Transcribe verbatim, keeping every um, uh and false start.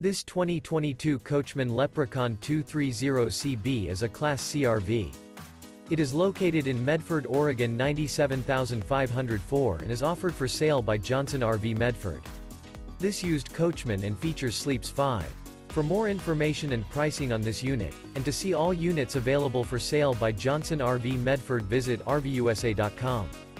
This twenty twenty-two Coachmen Leprechaun two thirty C B is a Class C R V. It is located in Medford, Oregon nine seven five zero four and is offered for sale by Johnson R V Medford. This used Coachman and features sleeps five. For more information and pricing on this unit, and to see all units available for sale by Johnson R V Medford, visit R V U S A dot com.